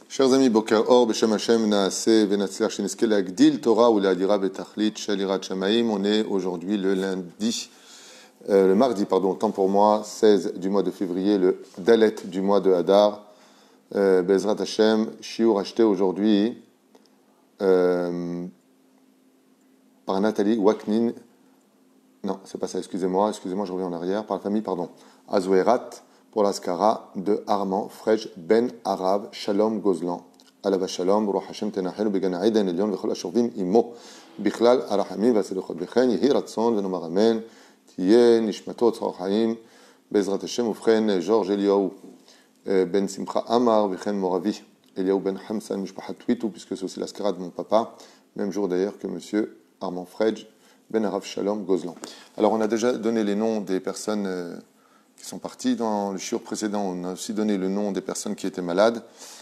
Chers amis, Boker Or, Beshem Hashem, Naaseh, Venatzler, Sheneske, Agdil, Torah, ou Adira, Betachlit, Shalirat, Shamaim. On est aujourd'hui le mardi, autant pour moi, 16 du mois de février, le Dalet du mois de Hadar. Bezrat Hashem, Shiur acheté aujourd'hui par Nathalie Waknin. Non, c'est pas ça, excusez-moi, je reviens en arrière. Par la famille, Azouerat, pour l'Askara de Armand Frej Ben Arav Shalom Gozlan. Alava Shalom, Ruach Hashem Tenachenu Begana Eden Elion Vechol Ashurvim Imo Bichlal Arachamim Vaseluchot Bechen Yehi Ratzon Venomar Amen Tiye Nishmato Tzor Chaim Bezrat Hashem Ufchen Georges Eliaou Ben Simcha Amar Vechen Moravi Eliaou Ben Hamsan Mishpachat Twitou, puisque c'est aussi l'Askara de mon papa, même jour d'ailleurs que monsieur Armand Frej Ben Arav Shalom Gozlan. Alors on a déjà donné les noms des personnes qui sont partis dans le shiur précédent. On a aussi donné le nom des personnes qui étaient malades.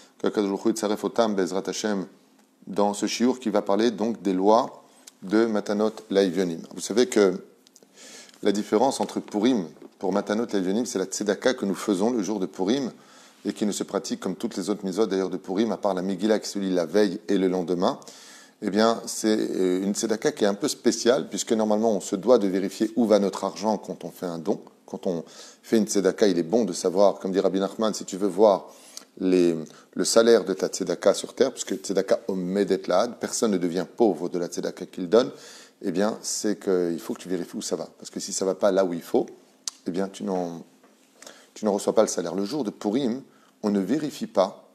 Dans ce shiur qui va parler donc des lois de Matanot Laïvionim. Vous savez que la différence entre Purim, pour Matanot Laïvionim, c'est la tzedaka que nous faisons le jour de Purim et qui ne se pratique comme toutes les autres mitzvot d'ailleurs de Purim, à part la Megillah qui se lit la veille et le lendemain. Eh bien, c'est une tzedaka qui est un peu spéciale, puisque normalement on se doit de vérifier où va notre argent quand on fait un don. Quand on fait une tzedaka, il est bon de savoir, comme dit Rabbi Nachman, si tu veux voir le salaire de ta tzedaka sur terre, puisque tzedaka omedet laad, personne ne devient pauvre de la tzedaka qu'il donne, eh bien, c'est qu'il faut que tu vérifies où ça va. Parce que si ça ne va pas là où il faut, eh bien, tu n'en reçois pas le salaire. Le jour de Purim, on ne vérifie pas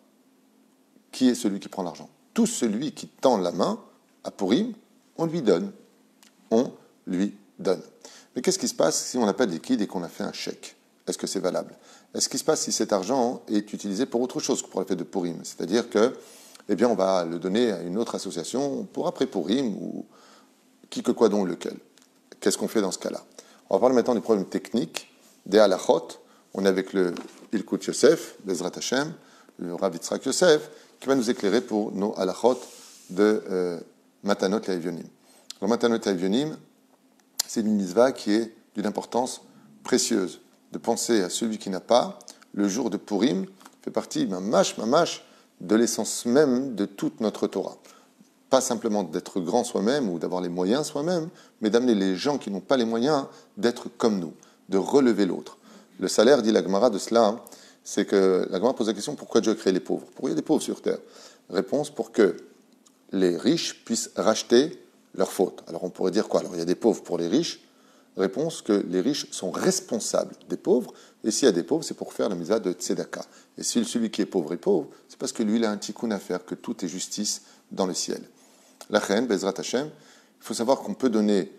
qui est celui qui prend l'argent. Tout celui qui tend la main à Purim, on lui donne. On lui donne. Mais qu'est-ce qui se passe si on n'a pas de liquide et qu'on a fait un chèque? Est-ce que c'est valable? Est-ce qui se passe si cet argent est utilisé pour autre chose que pour la fête de Purim? C'est-à-dire que, eh bien, on va le donner à une autre association pour après Purim ou qui que quoi donc lequel. Qu'est-ce qu'on fait dans ce cas-là? On va parler maintenant des problèmes techniques, des halachot. On est avec le Ilkut Yosef, Bezrat Hashem, le Rav Yitzhak Yosef, qui va nous éclairer pour nos halachot de Matanot Laïvionim. Alors, Matanot Laïvionim, c'est une mitzvah qui est d'une importance précieuse. De penser à celui qui n'a pas, le jour de Purim, fait partie, mamash, de l'essence même de toute notre Torah. Pas simplement d'être grand soi-même ou d'avoir les moyens soi-même, mais d'amener les gens qui n'ont pas les moyens d'être comme nous, de relever l'autre. Le salaire, dit la Gemara de cela, c'est que la Gemara pose la question, pourquoi Dieu a créé les pauvres? Pourquoi il y a des pauvres sur terre? Réponse, pour que les riches puissent racheter leurs fautes. Alors on pourrait dire quoi? Alors il y a des pauvres pour les riches. Réponse que les riches sont responsables des pauvres, et s'il y a des pauvres, c'est pour faire la mitzvah de tzedaka. Et si celui qui est pauvre, c'est parce que lui, il a un tikkun à faire, que tout est justice dans le ciel. La reine, Bezrat Hashem, il faut savoir qu'on peut donner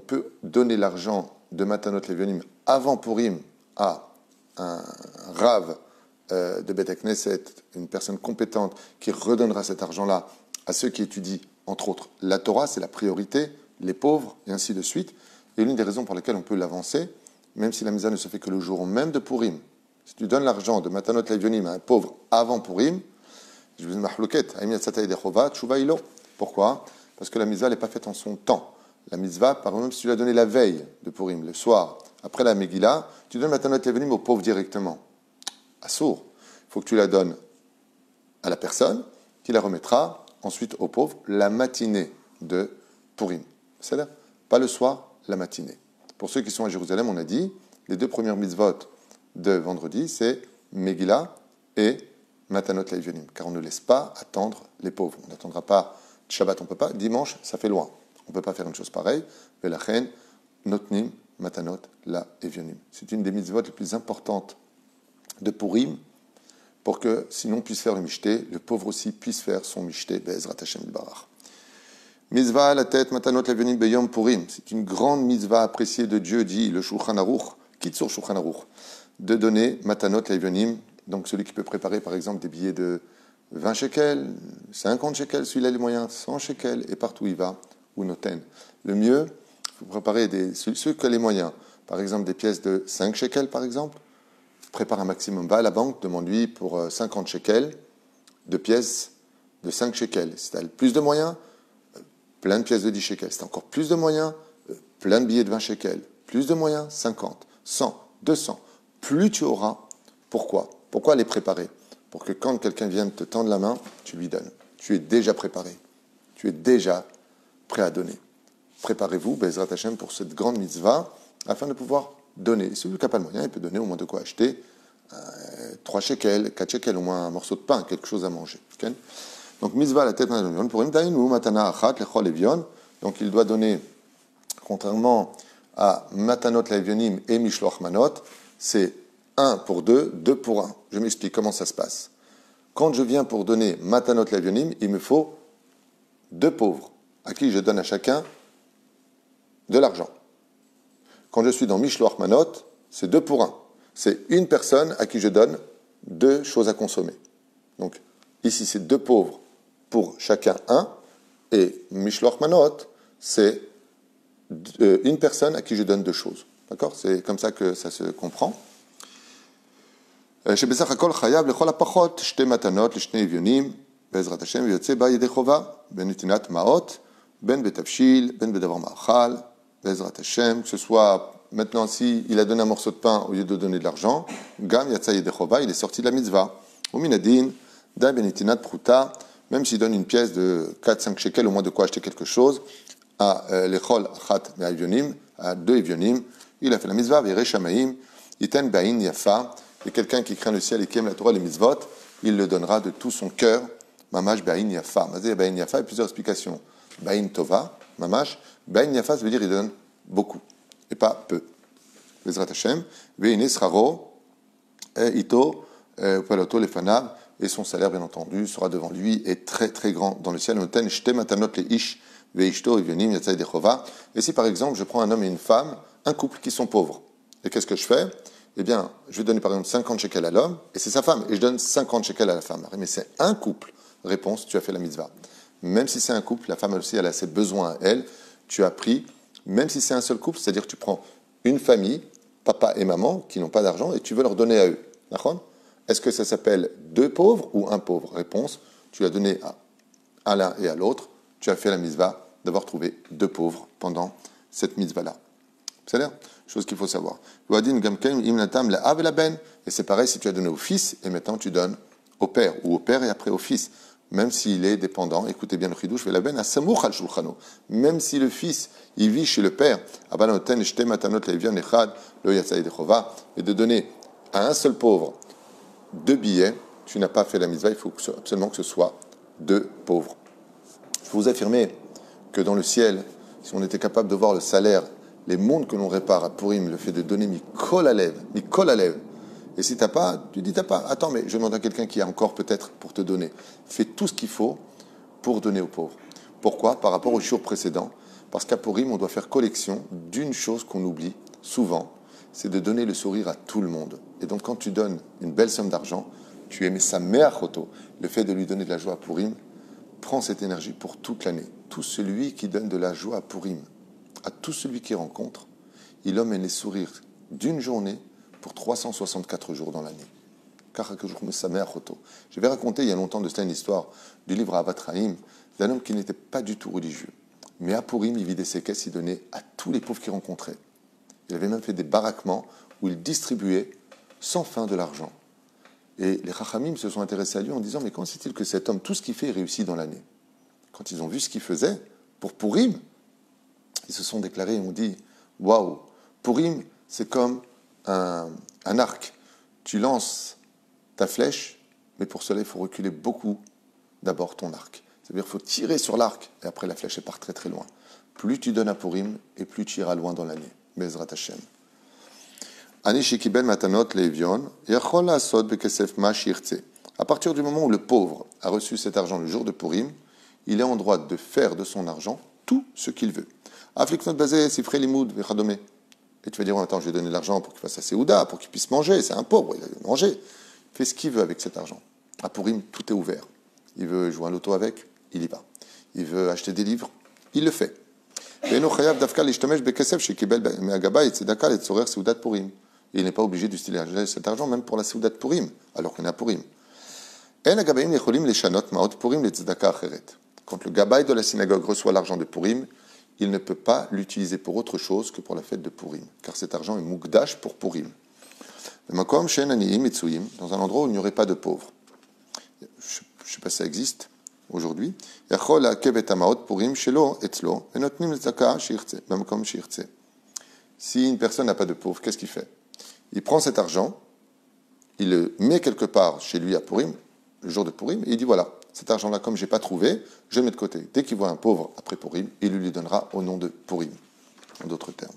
l'argent de Matanot Laïvionim avant Purim à un Rav de Beth Knesset, une personne compétente qui redonnera cet argent-là à ceux qui étudient, entre autres, la Torah, c'est la priorité, les pauvres, et ainsi de suite. Et l'une des raisons pour lesquelles on peut l'avancer, même si la mitzvah ne se fait que le jour même de Purim, si tu donnes l'argent de Matanot Laïvionim à un pauvre avant Purim, je vous dis mahlouket, pourquoi? Parce que la mitzvah n'est pas faite en son temps. La mitzvah, par exemple, si tu l'as donné la veille de Purim, le soir, après la Megillah, tu donnes Matanot Laïvionim au pauvre directement. Assour. Il faut que tu la donnes à la personne qui la remettra ensuite au pauvre la matinée de Purim. C'est-à-dire, pas le soir, la matinée. Pour ceux qui sont à Jérusalem, on a dit, les deux premières mitzvot de vendredi, c'est Megillah et Matanot Laïvionim, car on ne laisse pas attendre les pauvres. On n'attendra pas Shabbat, on ne peut pas. Dimanche, ça fait loin. On ne peut pas faire une chose pareille. Velachen, Notnim, Matanot Laïvionim. C'est une des mitzvot les plus importantes de Purim, pour que, sinon, on puisse faire le mishté, le pauvre aussi puisse faire son mishté, Be'ezrat Hashem Barach. Mitzvah à la tête, Matanot Laïvionim Beyom Purim. C'est une grande mitzvah appréciée de Dieu, dit le Shulchan Aruch, Kitzur Shulchan Aruch, de donner Matanot Laïvionim, donc celui qui peut préparer par exemple des billets de 20 shekels, 50 shekels, celui-là les moyens, 100 shekels, et partout il va, ou noten. Le mieux, il faut préparer ceux qui ont les moyens, par exemple des pièces de 5 shekels par exemple, prépare un maximum, va à la banque, demande-lui pour 50 shekels, de pièces de 5 shekels. Si tu as plus de moyens, plein de pièces de 10 shekels. Si tu as encore plus de moyens, plein de billets de 20 shekels. Plus de moyens, 50, 100, 200. Plus tu auras. Pourquoi? Pourquoi les préparer? pour que quand quelqu'un vienne te tendre la main, tu lui donnes. Tu es déjà préparé. Tu es déjà prêt à donner. Préparez-vous, Bezrat Hashem, pour cette grande mitzvah, afin de pouvoir donner. Celui qui n'a pas le moyen, il peut donner au moins de quoi acheter 3 shekels, 4 shekels, au moins un morceau de pain, quelque chose à manger. Okay? Donc, mitzvah la tête pour matana achat lechol evion. Donc, il doit donner, contrairement à matanot l'evionim et mishloach manot, c'est 1 pour 2, 2 pour 1. Je m'explique comment ça se passe. Quand je viens pour donner matanot l'evionim, il me faut 2 pauvres, à qui je donne à chacun de l'argent. Quand je suis dans mishloach manot, c'est 2 pour 1. C'est une personne à qui je donne 2 choses à consommer. Donc, ici, c'est 2 pauvres pour chacun 1, et mishloach manot, c'est une personne à qui je donne 2 choses. D'accord? C'est comme ça que ça se comprend. שבסך הכל חייב לכל הפחות 2 מתנות לשני אביונים, בעזרת השם, ויוצא בה ידי חובה, בין נתינת מעות, בין בתבשיל, בין בדבר מאכל, בעזרת השם, que ce soit maintenant, si il a donné un morceau de pain au lieu de donner de l'argent, gam yatsa yede chova, il est sorti de la mitzvah. Ou minadin, da benitinat pruta, même s'il donne une pièce de 4-5 shekels, au moins de quoi acheter quelque chose, à l'echol achat me'avionim, à 2 evionim, il a fait la mitzvah, vere shamaim, iten ba'in yafa, et quelqu'un qui craint le ciel et qui aime la Torah et les mitzvot, il le donnera de tout son cœur, mamash ba'in yafa. Mazé ba'in yafa, il y a plusieurs explications. Ba'in tova, mamash, ba'in yafa, ça veut dire il donne beaucoup, et pas peu. Bezrat Hashem, ve'ine sraro, ito, peloto lefanav, et son salaire, bien entendu, sera devant lui, et très très grand dans le ciel. Noten shte matanot le ish, ve'ishto evionim yatzai dechova. Et si par exemple, je prends un homme et une femme, un couple qui sont pauvres, et qu'est-ce que je fais? Eh bien, je vais donner par exemple 50 shekels à l'homme, et c'est sa femme, et je donne 50 shekels à la femme. Mais c'est un couple. Réponse, tu as fait la mitzvah. Même si c'est un couple, la femme aussi, elle a ses besoins à elle, tu as pris, même si c'est un seul couple, c'est-à-dire que tu prends une famille, papa et maman, qui n'ont pas d'argent, et tu veux leur donner à eux. D'accord? Est-ce que ça s'appelle 2 pauvres ou un pauvre? Réponse, tu as donné à l'un et à l'autre, tu as fait la mitzvah d'avoir trouvé 2 pauvres pendant cette mitzvah-là. C'est l'air, chose qu'il faut savoir. Et c'est pareil si tu as donné au fils et maintenant tu donnes au père, ou au père et après au fils, même s'il est dépendant. Écoutez bien le chidouche, même si le fils il vit chez le père, et de donner à un seul pauvre 2 billets, tu n'as pas fait la mitzvah, il faut absolument que ce soit 2 pauvres. Je peux vous affirmer que dans le ciel, si on était capable de voir le salaire, les mondes que l'on répare à Purim, le fait de donner mikol alev. Et si t'as pas, tu dis t'as pas. Attends, mais je demande à quelqu'un qui a encore peut-être pour te donner. Fais tout ce qu'il faut pour donner aux pauvres. Pourquoi? Par rapport au jour précédent. Parce qu'à Purim, on doit faire collection d'une chose qu'on oublie souvent, c'est de donner le sourire à tout le monde. Et donc quand tu donnes une belle somme d'argent, tu aimais sa mère Choto. Le fait de lui donner de la joie à Purim, prends cette énergie pour toute l'année. Tout celui qui donne de la joie à Purim, à tout celui qui rencontre, il emmène les sourires d'une journée pour 364 jours dans l'année. Car que je remets sa mère Choto. Je vais raconter il y a longtemps de cela une histoire du livre Avat Chaim d'un homme qui n'était pas du tout religieux. Mais à Purim, il vidait ses caisses, il donnait à tous les pauvres qu'il rencontrait. Il avait même fait des baraquements où il distribuait sans fin de l'argent. Et les Chachamim se sont intéressés à lui en disant « Mais comment c'est-il que cet homme, tout ce qu'il fait, réussit dans l'année ?» Quand ils ont vu ce qu'il faisait, pour Purim, ils se sont déclarés et ont dit « Waouh, Purim, c'est comme un arc. Tu lances ta flèche, mais pour cela, il faut reculer beaucoup d'abord ton arc. C'est-à-dire qu'il faut tirer sur l'arc, et après la flèche, elle part très très loin. Plus tu donnes à Purim, et plus tu iras loin dans l'année. Bezrat Hashem. Ani shekibel matanot le'evion, yachol la'asot bekesef ma shirtze. À partir du moment où le pauvre a reçu cet argent le jour de Purim, il est en droit de faire de son argent tout ce qu'il veut. Afliknot bazeh sifrei limud vechadome. Et tu vas dire, attends, je vais donner de l'argent pour qu'il fasse sa séouda, pour qu'il puisse manger, c'est un pauvre, il a manger. Il fait ce qu'il veut avec cet argent. À Purim, tout est ouvert. Il veut jouer à l'auto avec, il y va. Il veut acheter des livres, il le fait. Il n'est pas obligé d'utiliser cet argent même pour la séouda de Purim, alors qu'on est à Purim. Quand le gabaï de la synagogue reçoit l'argent de Purim, il ne peut pas l'utiliser pour autre chose que pour la fête de Purim, car cet argent est mukdash pour Purim. Dans un endroit où il n'y aurait pas de pauvres. je ne sais pas si ça existe aujourd'hui. Yachol ha'akev et hamaot purim shelo etzlo venotnim tzedaka sheyirtze, b'makom sheyirtze. Si une personne n'a pas de pauvre, qu'est-ce qu'il fait? Il prend cet argent, il le met quelque part chez lui à Purim, le jour de Purim, et il dit voilà, cet argent-là, comme je n'ai pas trouvé, je le mets de côté. Dès qu'il voit un pauvre après Purim, il lui donnera au nom de Purim, en d'autres termes.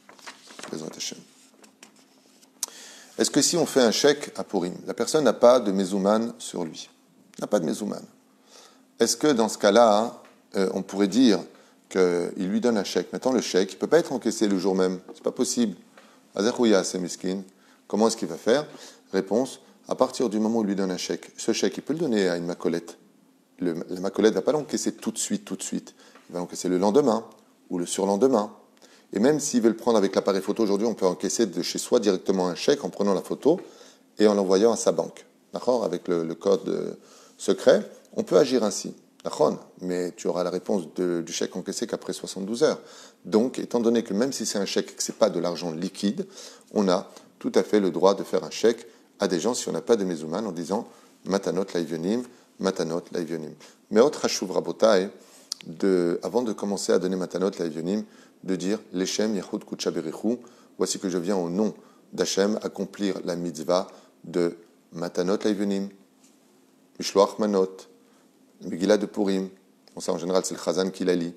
Est-ce que si on fait un chèque à Purim, la personne n'a pas de mezouman sur lui, n'a pas de mezouman, est-ce que dans ce cas-là, on pourrait dire qu'il lui donne un chèque? Maintenant, le chèque, il ne peut pas être encaissé le jour même, c'est pas possible. Azerhouya, c'est miskin. Comment est-ce qu'il va faire? Réponse, à partir du moment où il lui donne un chèque, ce chèque, il peut le donner à une macolette. La macolette ne va pas l'encaisser tout de suite. Il va l'encaisser le lendemain ou le surlendemain. Et même s'il veut le prendre avec l'appareil photo aujourd'hui, on peut encaisser de chez soi directement un chèque en prenant la photo et en l'envoyant à sa banque. D'accord? Avec le code secret, on peut agir ainsi. D'accord? Mais tu auras la réponse du chèque encaissé qu'après 72 heures. Donc, étant donné que même si c'est un chèque et que ce n'est pas de l'argent liquide, on a tout à fait le droit de faire un chèque à des gens si on n'a pas de mezouman en disant matanot laivyonim, matanot laivyonim. Mais autre hashuv rabotai, avant de commencer à donner matanot laivyonim, de dire Leshem Yahud Kutsha Berichu, voici que je viens au nom d'Hachem accomplir la mitzvah de matanot laivyonim, mishloach manot, Megillah de Purim. Bon, ça en général c'est le Chazan qui la lit.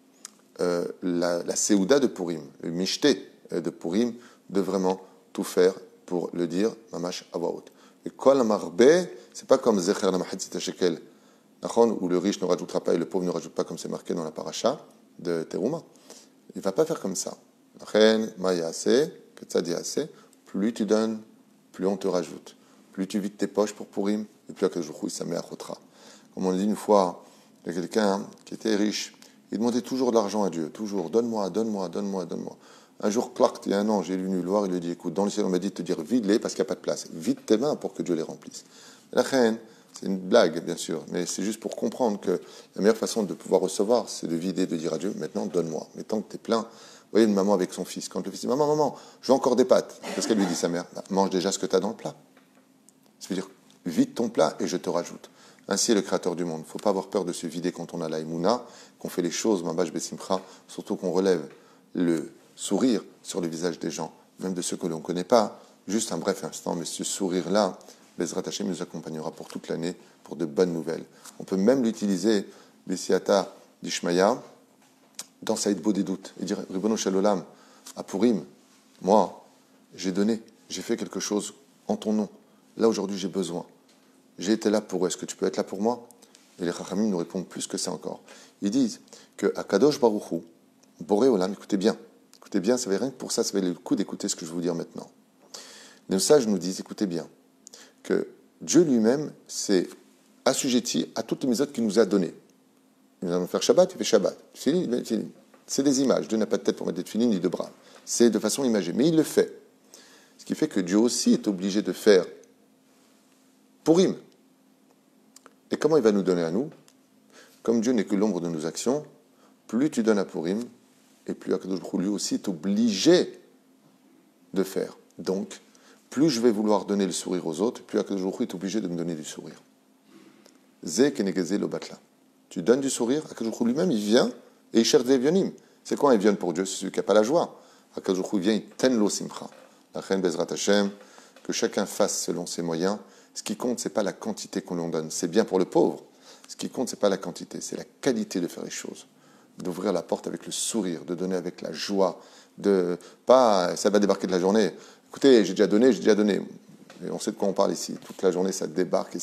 La Seouda de Purim, le Mishté de Purim, de vraiment tout faire pour le dire mamash à voix haute. Et kol marbe, c'est pas comme Zecher la Mahatzit Shekel, où le riche ne rajoutera pas et le pauvre ne rajoute pas, comme c'est marqué dans la paracha de Teruma. Il ne va pas faire comme ça. Plus tu donnes, plus on te rajoute. Plus tu vides tes poches pour Purim, et plus Akadosh Baruch Hu s'amène à Chotra. Comme on dit une fois, il y a quelqu'un qui était riche, il demandait toujours de l'argent à Dieu, toujours, donne-moi. Un jour, clac, il y a un ange, j'ai lu nulle part, il lui dit, écoute, dans le ciel, on m'a dit de te dire, vide-les parce qu'il n'y a pas de place. Vide tes mains pour que Dieu les remplisse. La reine, c'est une blague, bien sûr, mais c'est juste pour comprendre que la meilleure façon de pouvoir recevoir, c'est de vider, de dire à Dieu, maintenant, donne-moi. Mais tant que tu es plein, vous voyez une maman avec son fils, quand le fils dit, maman, je veux encore des pâtes. Qu'est-ce qu'elle lui dit, sa mère? Mange déjà ce que tu as dans le plat. Ça veut dire, vide ton plat et je te rajoute. Ainsi est le Créateur du monde. Il ne faut pas avoir peur de se vider quand on a la Emouna, qu'on fait les choses, Mabash Besimcha, surtout qu'on relève le sourire sur le visage des gens, même de ceux que l'on ne connaît pas, juste un bref instant, mais ce sourire-là, Bezrat Hashem nous accompagnera pour toute l'année, pour de bonnes nouvelles. On peut même l'utiliser, Bessiata d'Ishmaïa, dans Saïd Beau des doutes, et dire, Ribono Shalolam, à Purim, moi, j'ai donné, j'ai fait quelque chose en ton nom. Là, aujourd'hui, j'ai besoin. J'ai été là pour eux. Est-ce que tu peux être là pour moi? Et les Chachamim nous répondent plus que ça encore. Ils disent que à Kadosh Baruch Hu, Boré Olam, écoutez bien, ça va rien que pour ça valait le coup d'écouter ce que je vais vous dire maintenant. Les sages nous disent, écoutez bien, que Dieu lui-même s'est assujetti à toutes les mitzvot qu'il nous a données. Il nous a faire Shabbat, il fait Shabbat. C'est des images. Dieu n'a pas de tête pour mettre des tefilines ni de bras. C'est de façon imagée. Mais il le fait. Ce qui fait que Dieu aussi est obligé de faire Purim. Et comment il va nous donner à nous? Comme Dieu n'est que l'ombre de nos actions, plus tu donnes à Purim, et plus Akadosh Baruch Hu lui aussi est obligé de faire. Donc, plus je vais vouloir donner le sourire aux autres, plus Akadosh Baruch Hu est obligé de me donner du sourire. Ze kenegeze lo batla. Tu donnes du sourire, Akadosh Baruch Hu lui-même, il vient et il cherche des evionim. C'est quoi un evion pour Dieu? C'est celui qui n'a pas la joie. Akadosh Baruch Hu vient, il ten lo simcha. La reine Bezrat Hashem, que chacun fasse selon ses moyens. Ce qui compte, ce n'est pas la quantité qu'on lui donne. C'est bien pour le pauvre. Ce qui compte, ce n'est pas la quantité, c'est la qualité de faire les choses. D'ouvrir la porte avec le sourire, de donner avec la joie, de pas, ça va débarquer de la journée. Écoutez, j'ai déjà donné. Et on sait de quoi on parle ici. Toute la journée, ça débarque.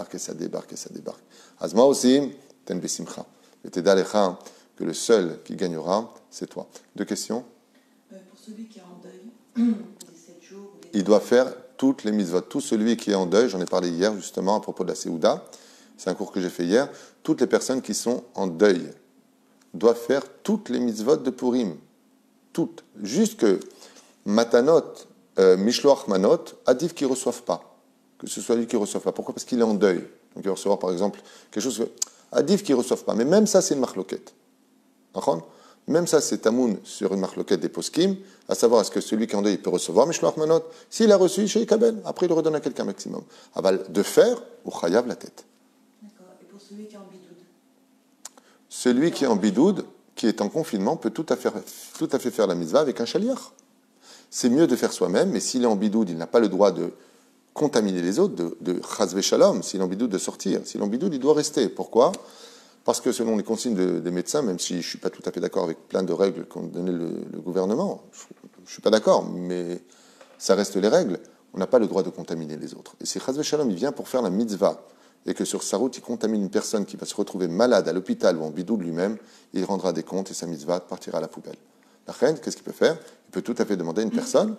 Azma aussi, ten besimcha. Et t'eda lecha, que le seul qui gagnera, c'est toi. Deux questions. Pour celui qui est en deuil, des 7 jours. Il doit faire toutes les mitzvot. Tout celui qui est en deuil, j'en ai parlé hier justement à propos de la Seouda, c'est un cours que j'ai fait hier, toutes les personnes qui sont en deuil doivent faire toutes les mitzvot de Purim. Toutes. Juste que Matanot, Mishloach Manot, Adif qui ne reçoivent pas. Que ce soit lui qui ne reçoive pas. Pourquoi? Parce qu'il est en deuil. Donc il va recevoir par exemple quelque chose. Adif qui ne reçoivent pas. Mais même ça, c'est une marloquette. D'accord? Même ça, c'est tamoun sur une marloquette des poskim, à savoir est-ce que celui qui est en deuil peut recevoir Mishloach Manot. S'il a reçu, chez Kabel, après il le redonne à quelqu'un maximum. Aval de faire, ou chayav la tête. D'accord. celui qui est en bidoud. Celui qui est en bidoud, qui est en confinement, peut tout à fait faire la mitzvah avec un chaliar. C'est mieux de faire soi-même, mais s'il est en bidoud, il n'a pas le droit de contaminer les autres, de chazve shalom, s'il est en bidoud, de sortir. S'il est en bidoud, il doit rester. Pourquoi ? Parce que selon les consignes des médecins, même si je ne suis pas tout à fait d'accord avec plein de règles qu'ont donné le gouvernement, je ne suis pas d'accord, mais ça reste les règles, on n'a pas le droit de contaminer les autres. Et si chazve shalom, il vient pour faire la mitzvah, et que sur sa route, il contamine une personne qui va se retrouver malade à l'hôpital ou en bidoud lui-même, il rendra des comptes et sa mitzvah partira à la poubelle. La reine, qu'est-ce qu'il peut faire ? Il peut tout à fait demander à une personne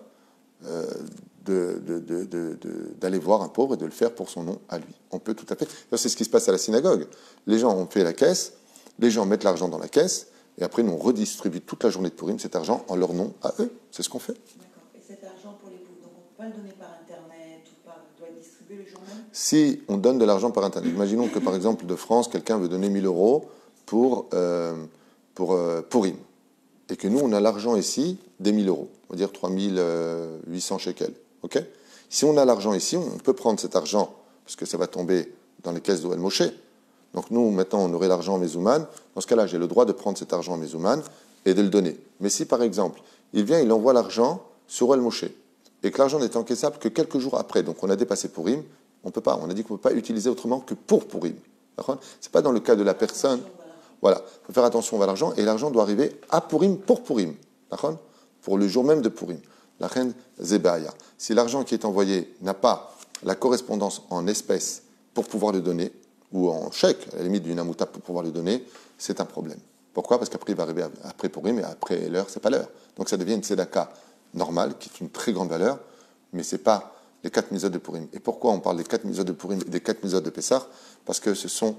d'aller voir un pauvre et de le faire pour son nom à lui. On peut tout à fait. C'est ce qui se passe à la synagogue. Les gens ont fait la caisse, les gens mettent l'argent dans la caisse, et après, nous, on redistribue toute la journée de Purim cet argent en leur nom à eux. C'est ce qu'on fait. D'accord. Et cet argent pour les pauvres, donc on ne peut pas le donner par Internet ou par... On doit le distribuer le jour même ? Si on donne de l'argent par Internet, imaginons que par exemple de France, quelqu'un veut donner 1 000 euros pour Purim, et que nous, on a l'argent ici des 1 000 euros, on va dire 3 800 shekels. Okay ? Si on a l'argent ici, on peut prendre cet argent, parce que ça va tomber dans les caisses d'Oel Moshe. Donc nous, maintenant, on aurait l'argent en Mezouman. Dans ce cas-là, j'ai le droit de prendre cet argent en Mezouman et de le donner. Mais si, par exemple, il vient, il envoie l'argent sur Oel Moshe, et que l'argent n'est encaissable que quelques jours après, donc on a dépassé Purim, on ne peut pas. On a dit qu'on ne peut pas utiliser autrement que pour Purim. Ce n'est pas dans le cas de la personne. Voilà, il faut faire attention à l'argent, et l'argent doit arriver à Purim pour Purim. Pour le jour même de Purim. La reine Zebaya. Si l'argent qui est envoyé n'a pas la correspondance en espèces pour pouvoir le donner, ou en chèque, à la limite d'une amouta pour pouvoir le donner, c'est un problème. Pourquoi ? Parce qu'après, il va arriver après Purim, et après l'heure, c'est pas l'heure. Donc ça devient une tzedaka normale, qui est une très grande valeur, mais c'est pas les 4 mitzvot de Purim. Et pourquoi on parle des 4 mitzvot de Purim et des 4 mitzvot de Pessah ? Parce que ce sont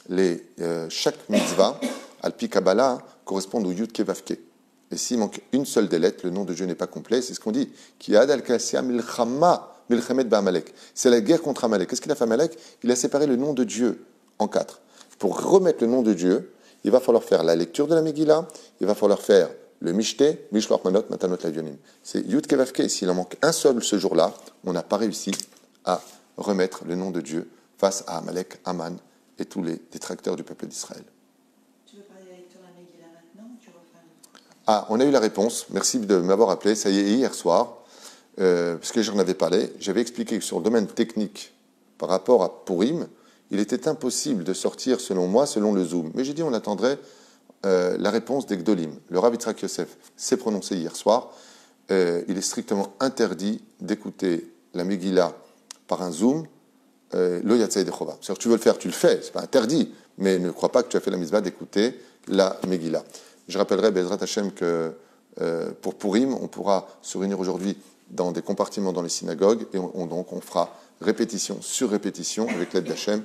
chaque mitzvah, al-pi Kabbalah, correspond au Yud Kevavke. Et s'il manque une seule des lettres, le nom de Dieu n'est pas complet, c'est ce qu'on dit. Ki ad al-kassia milchama milchemet ba'amalek. C'est la guerre contre Amalek. Qu'est-ce qu'il a fait Amalek ? Il a séparé le nom de Dieu en 4. Pour remettre le nom de Dieu, il va falloir faire la lecture de la Megillah, il va falloir faire le Mishté, Mishloach Manot, Matanot Lavionim. C'est Yud Kevavke. S'il en manque un seul ce jour-là, on n'a pas réussi à remettre le nom de Dieu face à Amalek, Aman et tous les détracteurs du peuple d'Israël. Tu veux parler de la lecture de la Megillah maintenant ou tu refais un autre ? Ah, on a eu la réponse. Merci de m'avoir appelé. Ça y est, hier soir, parce que j'en avais parlé, j'avais expliqué que sur le domaine technique, par rapport à Purim, il était impossible de sortir, selon moi, selon le Zoom. Mais j'ai dit on attendrait la réponse des Gdolim. Le Rav Yitzhak Yosef s'est prononcé hier soir. Il est strictement interdit d'écouter la Megillah par un Zoom, lo yatzei dechova. C'est-à-dire que tu veux le faire, tu le fais, c'est pas interdit, mais ne crois pas que tu as fait la mitzvah d'écouter la Megillah. Je rappellerai, Bezrat Hashem, que pour Purim, on pourra se réunir aujourd'hui dans des compartiments dans les synagogues, et donc on fera répétition sur répétition avec l'aide d'Hachem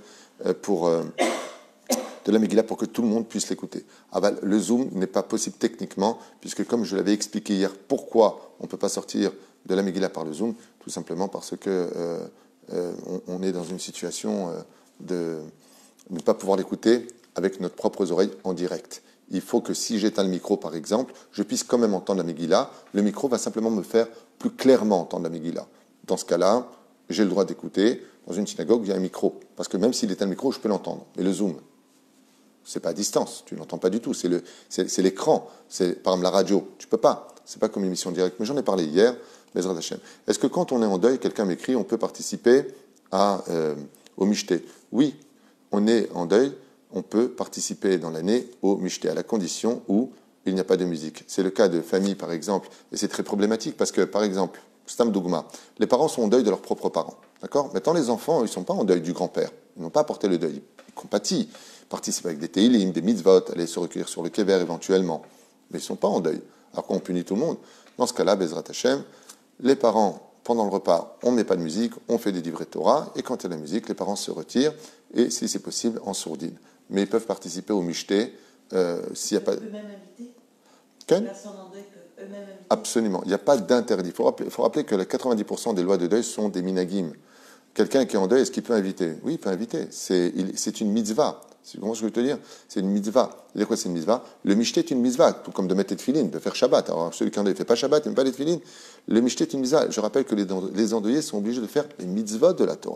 de la Megillah pour que tout le monde puisse l'écouter. Aval, le Zoom n'est pas possible techniquement, puisque comme je l'avais expliqué hier, pourquoi on ne peut pas sortir de la Megillah par le Zoom ? Tout simplement parce que on est dans une situation de ne pas pouvoir l'écouter avec notre propres oreilles en direct. Il faut que si j'éteins le micro, par exemple, je puisse quand même entendre la Megillah. Le micro va simplement me faire plus clairement entendre la Megillah. Dans ce cas-là, j'ai le droit d'écouter. Dans une synagogue, il y a un micro. Parce que même s'il éteint le micro, je peux l'entendre. Mais le Zoom, c'est pas à distance. Tu ne l'entends pas du tout. C'est l'écran. C'est, par exemple, la radio. Tu peux pas. C'est pas comme une émission directe. Mais j'en ai parlé hier. Bezrat Hashem. Est-ce que quand on est en deuil, quelqu'un m'écrit, on peut participer au Mishté ? Oui, on est en deuil. On peut participer dans l'année au Mishté, à la condition où il n'y a pas de musique. C'est le cas de famille, par exemple, et c'est très problématique parce que, par exemple, Stam Dougma, les parents sont en deuil de leurs propres parents. D'accord ? Maintenant, les enfants, ils ne sont pas en deuil du grand-père. Ils n'ont pas apporté le deuil. Ils compatissent, participent avec des teilim, des mitzvot, aller se recueillir sur le kever éventuellement. Mais ils ne sont pas en deuil. Alors qu'on punit tout le monde. Dans ce cas-là, Bezrat Hashem, les parents, pendant le repas, on ne met pas de musique, on fait des livrets Torah, et quand il y a de la musique, les parents se retirent, et si c'est possible, en sourdine. Mais ils peuvent participer au Mishté s'il n'y a pas... Eux-mêmes invités ? Ken ? Les personnes en deuil peuvent eux-mêmes inviter ? Absolument. Il n'y a pas d'interdit. Il faut rappeler que les 90% des lois de deuil sont des minagim. Quelqu'un qui est en deuil, est-ce qu'il peut inviter ? Oui, il peut inviter. C'est une mitzvah. Comment je veux te dire ? C'est une mitzvah. C'est quoi, c'est une mitzvah ? Le mishté est une mitzvah, tout comme de mettre les tefilines, de faire Shabbat. Alors, celui qui en deuil ne fait pas Shabbat, il n'aime pas les tefilines. Le mishté est une mitzvah. Je rappelle que les endeuillés sont obligés de faire les mitzvot de la Torah.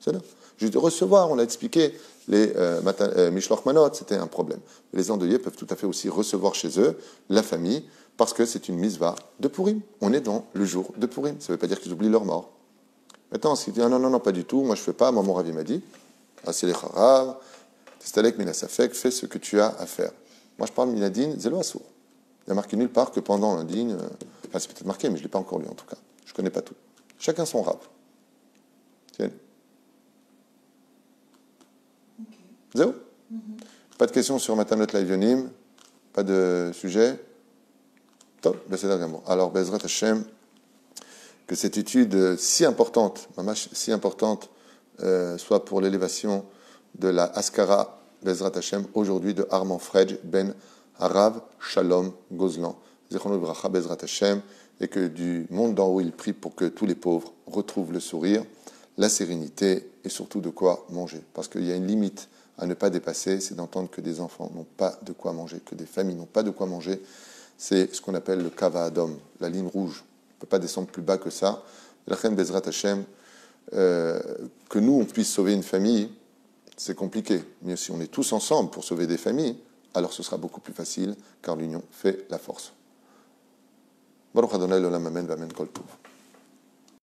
C'est là. Juste de recevoir, on l'a expliqué, les Mishloach Manot, c'était un problème. Les endeuillés peuvent tout à fait aussi recevoir chez eux la famille, parce que c'est une misva de Purim. On est dans le jour de Purim. Ça ne veut pas dire qu'ils oublient leur mort. Maintenant, s'ils disent non, non, non, pas du tout, moi je ne fais pas, maman Ravi m'a dit, c'est les Charav, Testalek Minasafek, fais ce que tu as à faire. Moi je parle Minadin, Zelo Assour. Il n'y a marqué nulle part que pendant un din, enfin c'est peut-être marqué, mais je ne l'ai pas encore lu en tout cas. Je ne connais pas tout. Chacun son rave. Tiens. Ok. Zéro. Pas de questions sur Matanot Laivyonim, pas de sujet. Top, Besséder Gamour. Alors, Bezrat Hashem, que cette étude si importante, mamash, si importante, soit pour l'élévation de la Askara Bezrat Hashem, aujourd'hui de Armand Fredj Ben Harav Shalom Gozlan. Zechrono Bracha Bezrat Hashem, et que du monde d'en haut, il prie pour que tous les pauvres retrouvent le sourire, la sérénité et surtout de quoi manger. Parce qu'il y a une limite à ne pas dépasser, c'est d'entendre que des enfants n'ont pas de quoi manger, que des familles n'ont pas de quoi manger. C'est ce qu'on appelle le Kava Adom, la ligne rouge. On ne peut pas descendre plus bas que ça. Lachem Bezrat Hashem, que nous, on puisse sauver une famille, c'est compliqué. Mais si on est tous ensemble pour sauver des familles, alors ce sera beaucoup plus facile, car l'union fait la force. Baruch Adonai l'olam amen v'amen kol tov.